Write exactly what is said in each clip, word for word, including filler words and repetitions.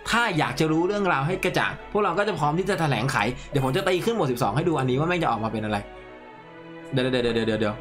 ถ้าอยากจะรู้เรื่องราวให้กระจ่างพวกเราก็จะพร้อมที่จะแถลงไขเดี๋ยวผมจะตีขึ้นบทสิบสองให้ดูอันนี้ว่าแม่งจะออกมาเป็นอะไรเดี๋ยวเดี๋ยวเดี๋ยวเดี๋ยวเดี๋ยว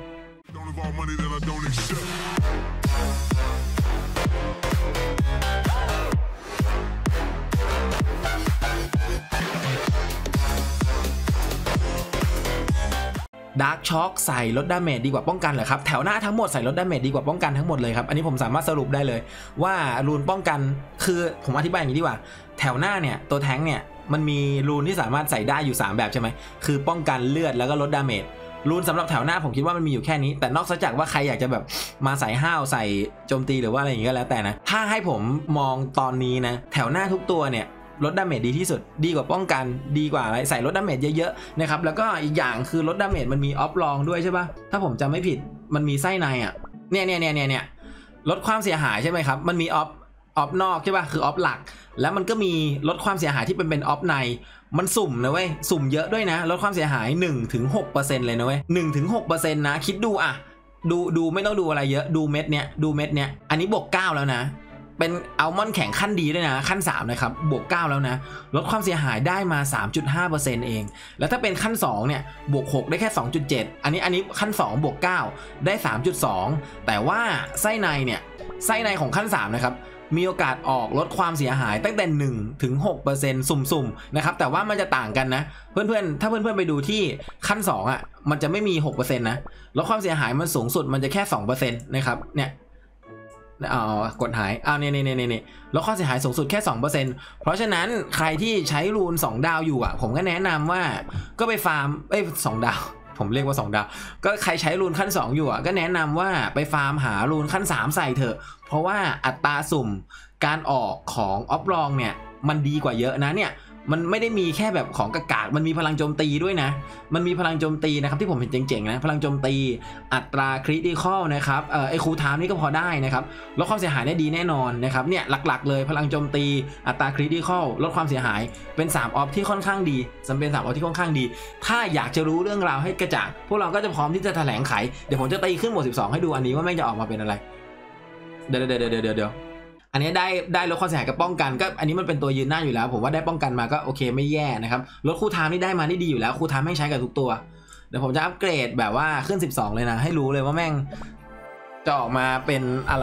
ดาร์กช็อคใส่ลดดาเมจดีกว่าป้องกันเหรอครับแถวหน้าทั้งหมดใส่ลดดาเมจดีกว่าป้องกันทั้งหมดเลยครับอันนี้ผมสามารถสรุปได้เลยว่ารูนป้องกันคือผมอธิบายอย่างนี้ดีกว่าแถวหน้าเนี่ยตัวแท้งเนี่ยมันมีรูนที่สามารถใส่ได้อยู่สามแบบใช่ไหมคือป้องกันเลือดแล้วก็ลดดาเมจรูนสำหรับแถวหน้าผมคิดว่ามันมีอยู่แค่นี้แต่นอกจากว่าใครอยากจะแบบมาใส่ห้าวใส่โจมตีหรือว่าอะไรอย่างเงี้ยก็แล้วแต่นะถ้าให้ผมมองตอนนี้นะแถวหน้าทุกตัวเนี่ยลดดาเมจดีที่สุดดีกว่าป้องกันดีกว่าอะไรใส่ลดดาเมจเยอะๆนะครับแล้วก็อีกอย่างคือลดดาเมจมันมีออฟลองด้วยใช่ปะถ้าผมจำไม่ผิดมันมีไส้ในอ่ะเนี่ยเนี่ยเนี่ยเนี่ยลดความเสียหายใช่ไหมครับมันมีออฟออฟนอกใช่ปะคือออฟหลักแล้วมันก็มีลดความเสียหายที่เป็นเป็นออฟในมันสุ่มนะเว้ยสุ่มเยอะด้วยนะลดความเสียหาย หนึ่งถึงหกเปอร์เซ็นต์ เลยนะเว้ย หนึ่งถึงหกเปอร์เซ็นต์ นะคิดดูอ่ะดูดูไม่ต้องดูอะไรเยอะดูเม็ดเนี้ยดูเม็ดเนี้ยอันนี้บวกเก้าแล้วนะเป็นอัลมอนด์แข็งขั้นดีด้วยนะขั้นสามนะครับบวกเก้าแล้วนะลดความเสียหายได้มา สามจุดห้าเปอร์เซ็นต์ เองแล้วถ้าเป็นขั้นสองเนี่ยบวกหกได้แค่ สองจุดเจ็ด อันนี้อันนี้ขั้นสองบวกเก้าได้ สามจุดสอง แต่ว่าไส้ในเนี่ยไส้ในของขั้นสามนะครับมีโอกาสออกลดความเสียหายตั้งแต่ หนึ่งถึงหกเปอร์เซ็นต์ สุ่มๆนะครับแต่ว่ามันจะต่างกันนะเพื่อนๆถ้าเพื่อนๆไปดูที่ขั้นสองอ่ะมันจะไม่มี หกเปอร์เซ็นต์ นะลดความเสียหายมันสูงสุดมันจะแค่ สองเปอร์เซ็นต์ นะครับเนี่ยเอากดหายเอาเนี่ยเนี่ยเนี่ยเนี่ยแล้วข้อเสียหายสูงสุดแค่ สองเปอร์เซ็นต์ เพราะฉะนั้นใครที่ใช้รูนสองดาวอยู่อ่ะผมก็แนะนำว่าก็ไปฟาร์มเอ้ยสองดาวผมเรียกว่าสองดาวก็ใครใช้รูนขั้นสองอยู่อ่ะก็แนะนำว่าไปฟาร์มหารูนขั้นสามใส่เถอะเพราะว่าอัตราสุ่มการออกของออฟลองเนี่ยมันดีกว่าเยอะนะเนี่ยมันไม่ได้มีแค่แบบของกากามันมีพลังโจมตีด้วยนะมันมีพลังโจมตีนะครับที่ผมเห็นเจ๋งๆนะพลังโจมตีอัตราคริติคอลนะครับเออไอคูลไทม์นี่ก็พอได้นะครับลดความเสียหายได้ดีแน่นอนนะครับเนี่ยหลักๆเลยพลังโจมตีอัตราคริติคอลลดความเสียหายเป็นสามออฟที่ค่อนข้างดีจำเป็นสามออฟที่ค่อนข้างดีถ้าอยากจะรู้เรื่องราวให้กระจ่างพวกเราก็จะพร้อมที่จะแถลงไขเดี๋ยวผมจะตีขึ้นบทสิบสองให้ดูอันนี้ว่าแม่งจะออกมาเป็นอะไรเดี๋ยวเดี๋ยวเดี๋ยวเดี๋ยวเดี๋ยวอันนี้ได้ได้ลดความเสียหายกับป้องกันก็อันนี้มันเป็นตัวยืนหน้าอยู่แล้วผมว่าได้ป้องกันมาก็โอเคไม่แย่นะครับลดคูลไทม์นี่ได้มานี่ดีอยู่แล้วคูลไทม์ให้ใช้กับทุกตัวเดี๋ยวผมจะอัปเกรดแบบว่าขึ้นสิบสองเลยนะให้รู้เลยว่าแม่งจะออกมาเป็นอะไร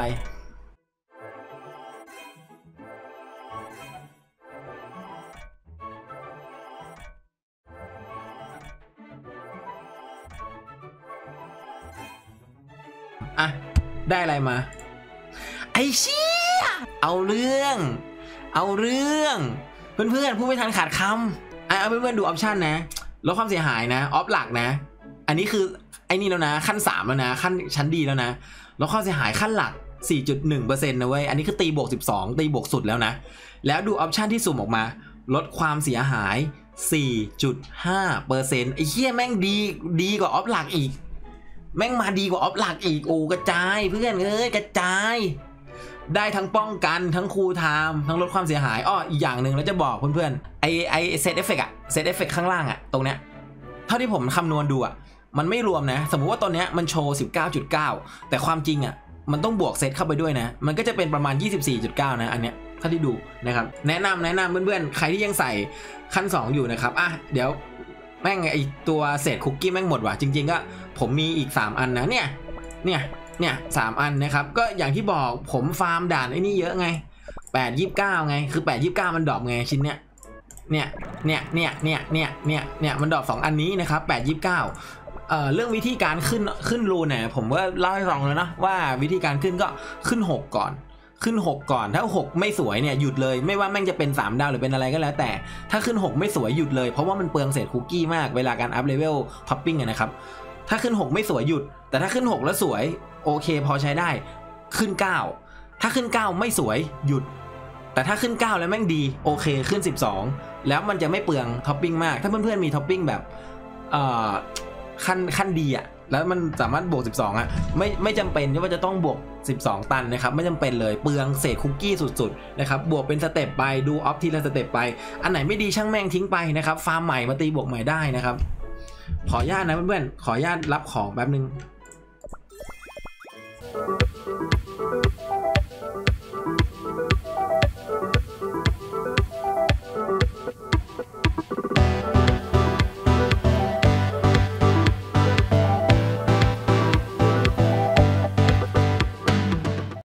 อ่ะได้อะไรมาไอ้เชี่ยเอาเรื่องเอาเรื่องเพื่อนๆผู้ไม่ทันขาดคำเอาเพื่อนๆดูออปชันนะลดความเสียหายนะออฟหลักนะอันนี้คือไอ้นี่แล้วนะขั้นสามแล้วนะขั้นชั้นดีแล้วนะลดความเสียหายขั้นหลัก สี่จุดหนึ่งเปอร์เซ็นต์ นะเว้ยอันนี้คือตีบวกสิบสองตีบวกสุดแล้วนะแล้วดูออปชันที่สุ่มออกมาลดความเสียหาย สี่จุดห้าเปอร์เซ็นต์ ไอ้เหี้ยแม่งดีดีกว่าออฟหลักอีกแม่งมาดีกว่าออฟหลักอีกโอ้กระจายเพื่อนเอ้ยกระจายได้ทั้งป้องกันทั้งคูลไทม์ทั้งลดความเสียหายอ้ออีกอย่างหนึ่งแล้วจะบอกเพื่อนๆไอไอเซตเอฟเฟกต์อะเซตเอฟเฟกต์ข้างล่างอะตรงเนี้ยเท่าที่ผมคำนวณดูอะมันไม่รวมนะสมมุติว่าตอนเนี้ยมันโชว์ สิบเก้าจุดเก้า แต่ความจริงอะมันต้องบวกเซตเข้าไปด้วยนะมันก็จะเป็นประมาณ ยี่สิบสี่จุดเก้า นะอันเนี้ยเท่าที่ดูนะครับแนะนำแนะนำเพื่อนๆใครที่ยังใส่ขั้นสองอยู่นะครับอ่ะเดี๋ยวแม่งไอตัวเศษคุกกี้แม่งหมดว่ะจริงๆก็ผมมีอีกสามอันนะเนี่ยเนี่ยเนี่ยสามอันนะครับก็อย่างที่บอกผมฟาร์มด่านไอ้นี่เยอะไงแปด ยี่สิบเก้าไงคือแปด ยี่สิบเก้ามันดรอปไงชิ้นเนี้ยเนี่ยเนี่ยเนี่ยเนี่ยเนี่ยเนี่ยเนี่ยมันดรอปสองอันนี้นะครับแปด ยี่สิบเก้าเอ่อเรื่องวิธีการขึ้นขึ้นรูนเนี่ยผมก็เล่าให้ฟังแล้วนะว่าวิธีการขึ้นก็ขึ้นหกก่อนขึ้นหกก่อนถ้าหกไม่สวยเนี่ยหยุดเลยไม่ว่าแม่งจะเป็นสามดาวหรือเป็นอะไรก็แล้วแต่ถ้าขึ้นหกไม่สวยหยุดเลยเพราะว่ามันเปลืองเศษคุกกี้มากเวลาการอัพเลเวลท็อปปิ้งนะครับถ้าขึ้นหกไม่สวยหยุดแต่ถ้าขึ้นหกแล้วสวยโอเคพอใช้ได้ขึ้นเก้าถ้าขึ้นเก้าไม่สวยหยุดแต่ถ้าขึ้นเก้าแล้วแม่งดีโอเคขึ้นสิบสองแล้วมันจะไม่เปลืองท็อปปิ้งมากถ้าเพื่อนๆมีท็อปปิ้งแบบเอ่อขั้นขั้นดีอ่ะแล้วมันสามารถบวกสิบสองอ่ะไม่ไม่จำเป็นว่าจะต้องบวกสิบสองตันนะครับไม่จำเป็นเลยเปลืองเศษคุกกี้สุดๆนะครับบวกเป็นสเต็ปไปดูออฟทีละสเต็ปไปอันไหนไม่ดีช่างแม่งทิ้งไปนะครับฟาร์มใหม่มาตีบวกใหม่ได้นะครับขออนุญาตนะเพื่อนๆขออนุญาตรับของแป๊บนึง